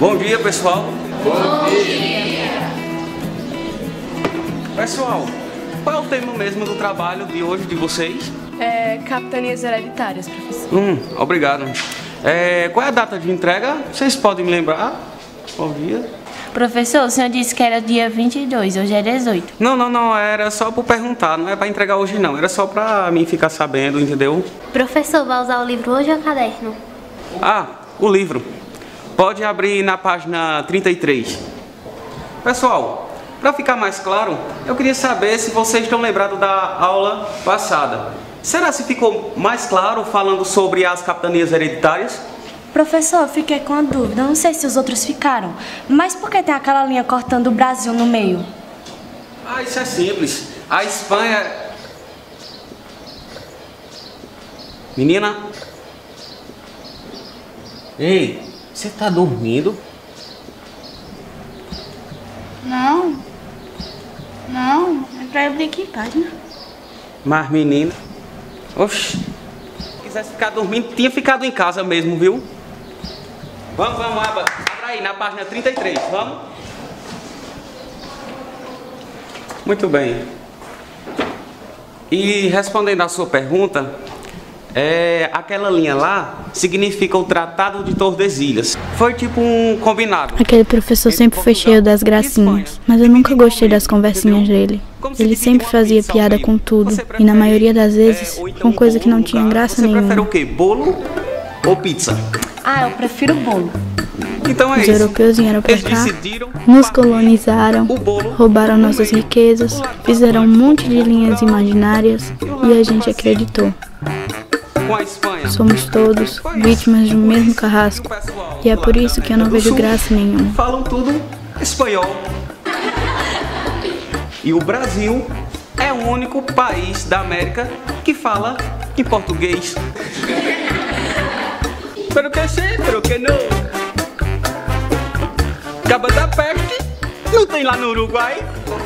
Bom dia, pessoal. Bom dia. Pessoal, qual é o tema mesmo do trabalho de hoje de vocês? Capitanias hereditárias, professor. Obrigado. Qual é a data de entrega? Vocês podem me lembrar? Qual dia? Professor, o senhor disse que era dia 22, hoje é 18. Não, era só por perguntar, não é para entregar hoje não, era só para mim ficar sabendo, entendeu? Professor, vai usar o livro hoje ou o caderno? O livro. Pode abrir na página 33. Pessoal, para ficar mais claro, eu queria saber se vocês estão lembrados da aula passada. Será que ficou mais claro falando sobre as capitanias hereditárias? Professor, eu fiquei com a dúvida, não sei se os outros ficaram, mas por que tem aquela linha cortando o Brasil no meio? Isso é simples. A Espanha... Menina? Ei, você tá dormindo? Não, é pra eu vir aqui em página. Mas menina... Oxi, se quisesse ficar dormindo, tinha ficado em casa mesmo, viu? Vamos, abra aí na página 33, vamos? Muito bem. E respondendo à sua pergunta, aquela linha lá significa o Tratado de Tordesilhas. Foi tipo um combinado. Aquele professor sempre foi cheio das gracinhas, mas eu nunca gostei das conversinhas dele. Ele sempre fazia piada com tudo, e na maioria das vezes, com coisa que não tinha graça nenhuma. Você prefere o quê? Bolo ou pizza? Eu prefiro bolo. Então Os europeus vieram pra cá, nos colonizaram, roubaram nossas riquezas, fizeram um monte de linhas imaginárias e a gente acreditou. Somos todos vítimas de um mesmo carrasco e é por isso que eu não vejo graça nenhuma. Falam tudo espanhol. E o Brasil é o único país da América que fala em português. Pero que sim, pero que não. Caba da peste não tem lá no Uruguai.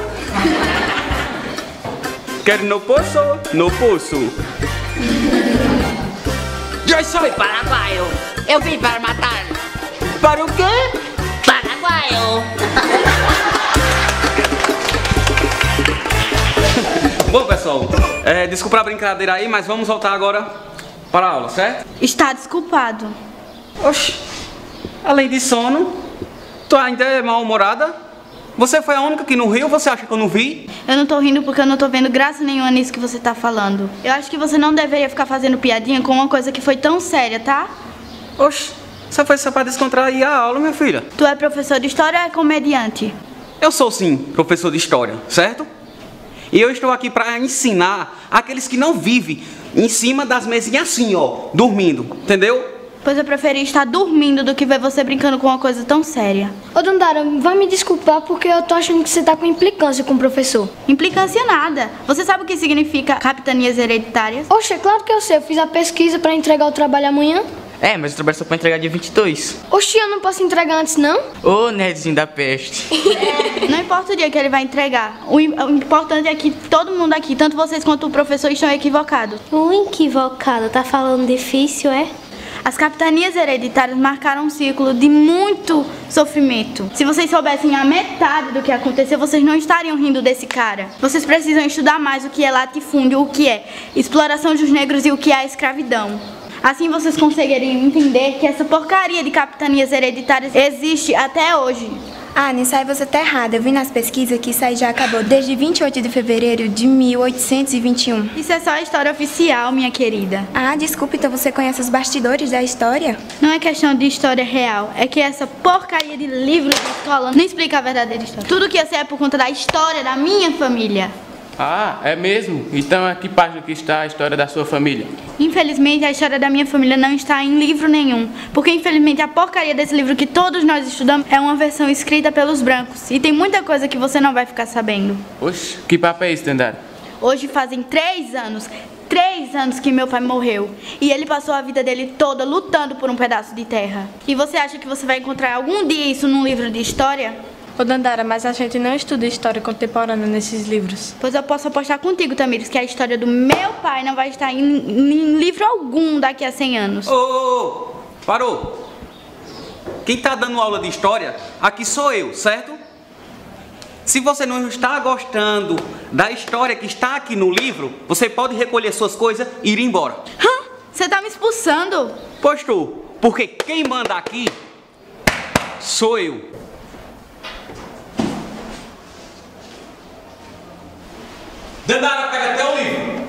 Quero no poço, no poço. Eu sou paraguaio. Eu vim para matar. Para o quê? Paraguaio. Bom, pessoal, desculpa a brincadeira aí, mas vamos voltar agora para a aula, certo? Está desculpado. Oxi, além de sono, tu ainda é mal-humorada? Você foi a única que não riu, você acha que eu não vi? Eu não tô rindo porque eu não tô vendo graça nenhuma nisso que você tá falando. Eu acho que você não deveria ficar fazendo piadinha com uma coisa que foi tão séria, tá? Oxi, você foi só para descontrair a aula, minha filha. Tu é professor de história ou é comediante? Eu sou sim, professor de história, certo? E eu estou aqui para ensinar aqueles que não vivem em cima das mesinhas assim, ó, dormindo, entendeu? Pois eu preferi estar dormindo do que ver você brincando com uma coisa tão séria. Ô, Dandara, vai me desculpar porque eu tô achando que você tá com implicância com o professor. Implicância nada. Você sabe o que significa capitanias hereditárias? Oxe, é claro que eu sei. Eu fiz a pesquisa pra entregar o trabalho amanhã. Mas o trabalho só pode entregar dia 22. Oxi, eu não posso entregar antes, não? Ô, nerdzinho da peste. Não importa o dia que ele vai entregar. O importante é que todo mundo aqui, tanto vocês quanto o professor, estão equivocados. Equivocado? Tá falando difícil, é? As capitanias hereditárias marcaram um ciclo de muito sofrimento. Se vocês soubessem a metade do que aconteceu, vocês não estariam rindo desse cara. Vocês precisam estudar mais o que é latifúndio, o que é exploração dos negros e o que é a escravidão. Assim vocês conseguiriam entender que essa porcaria de capitanias hereditárias existe até hoje. Nisso aí você tá errada. Eu vi nas pesquisas que isso aí já acabou desde 28 de fevereiro de 1821. Isso é só a história oficial, minha querida. Desculpa, então você conhece os bastidores da história? Não é questão de história real, é que essa porcaria de livro da escola não explica a verdadeira história. Tudo que eu sei é por conta da história da minha família. É mesmo? Então é que página que está a história da sua família? Infelizmente, a história da minha família não está em livro nenhum. Porque, infelizmente, a porcaria desse livro que todos nós estudamos é uma versão escrita pelos brancos. E tem muita coisa que você não vai ficar sabendo. Oxe, que papo é esse, Dandara? Hoje fazem 3 anos. 3 anos que meu pai morreu. E ele passou a vida dele toda lutando por um pedaço de terra. E você acha que você vai encontrar algum dia isso num livro de história? Ô, Dandara, mas a gente não estuda história contemporânea nesses livros. Pois eu posso apostar contigo, Tamires, que a história do meu pai não vai estar em livro algum daqui a 100 anos. Parou! quem está dando aula de história aqui sou eu, certo? Se você não está gostando da história que está aqui no livro, você pode recolher suas coisas e ir embora. Hã? Você tá me expulsando? Pois tu, porque quem manda aqui sou eu. Dandara, pega até o livro.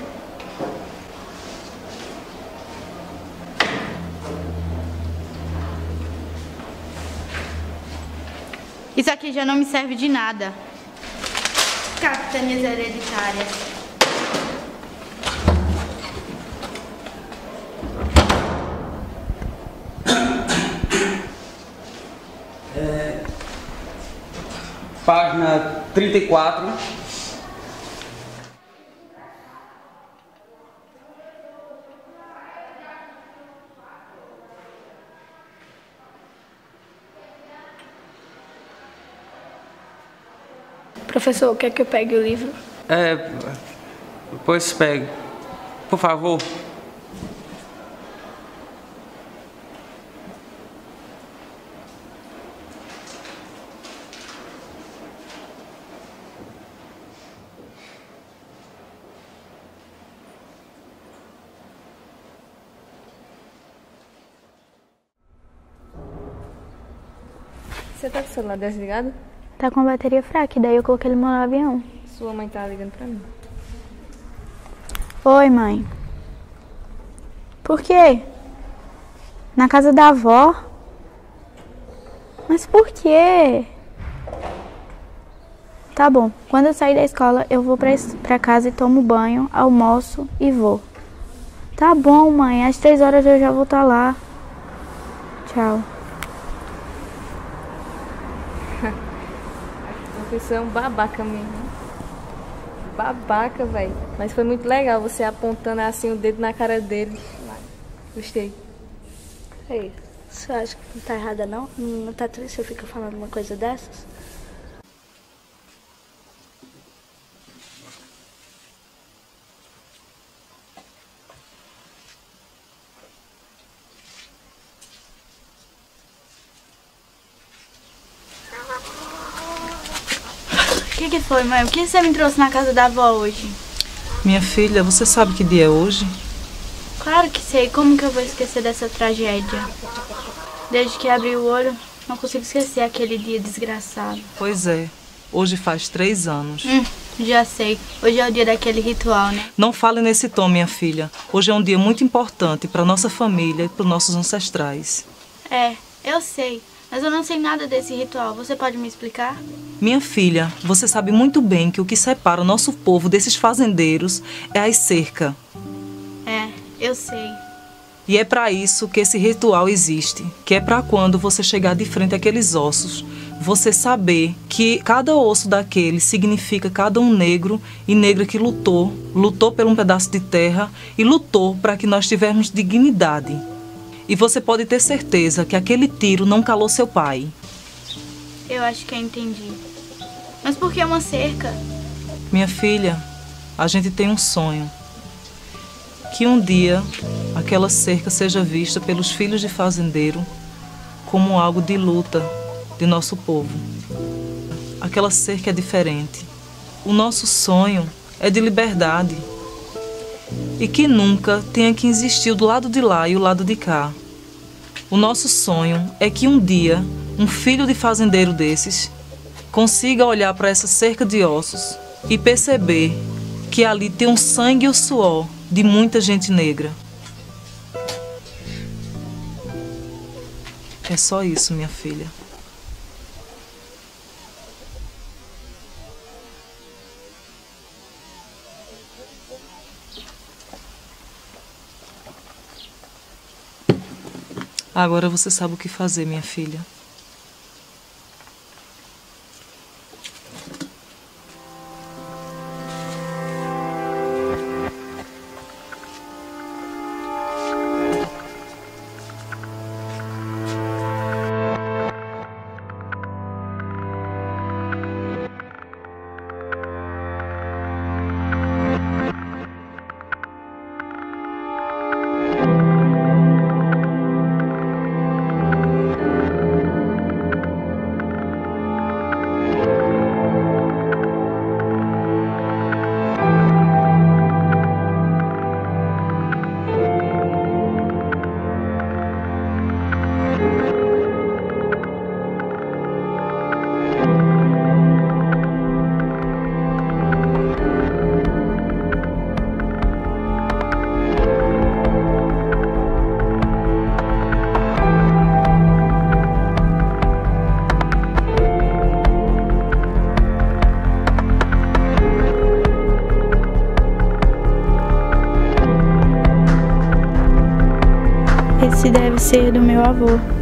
Isso aqui já não me serve de nada. Capitanias hereditárias. Página 34. Professor, quer que eu pegue o livro? Pois pegue. Por favor. Você tá com o celular desligado? Tá com a bateria fraca, daí eu coloquei ele no avião. Sua mãe tá ligando pra mim. Oi, mãe. Por quê? Na casa da avó? Mas por quê? Tá bom, quando eu sair da escola, eu vou pra casa e tomo banho, almoço e vou. Tá bom, mãe, às 3 horas eu já vou estar lá. Tchau. Você é um babaca mesmo. Babaca, velho. Mas foi muito legal você apontando assim o dedo na cara dele. Gostei. Ei, você acha que não tá errada não? Não tá triste se eu ficar falando uma coisa dessas? O que foi, mãe? O que você me trouxe na casa da avó hoje? Minha filha, você sabe que dia é hoje? Claro que sei. Como que eu vou esquecer dessa tragédia? Desde que abri o olho, não consigo esquecer aquele dia desgraçado. Pois é. Hoje faz 3 anos. Já sei. Hoje é o dia daquele ritual, né? Não fale nesse tom, minha filha. Hoje é um dia muito importante para nossa família e para os nossos ancestrais. É, eu sei. Mas eu não sei nada desse ritual. Você pode me explicar? Minha filha, você sabe muito bem que o que separa o nosso povo desses fazendeiros é a cerca. É, eu sei. E é para isso que esse ritual existe, que é para quando você chegar de frente àqueles ossos, você saber que cada osso daquele significa cada um negro e negra que lutou por um pedaço de terra e lutou para que nós tivéssemos dignidade. E você pode ter certeza que aquele tiro não calou seu pai. Eu acho que eu entendi. Mas por que uma cerca? Minha filha, a gente tem um sonho. Que um dia aquela cerca seja vista pelos filhos de fazendeiro como algo de luta de nosso povo. Aquela cerca é diferente. O nosso sonho é de liberdade. E que nunca tenha que existir do lado de lá e o lado de cá. O nosso sonho é que um dia um filho de fazendeiro desses consiga olhar para essa cerca de ossos e perceber que ali tem o sangue e o suor de muita gente negra. É só isso, minha filha. Agora você sabe o que fazer, minha filha. se deve ser do meu avô.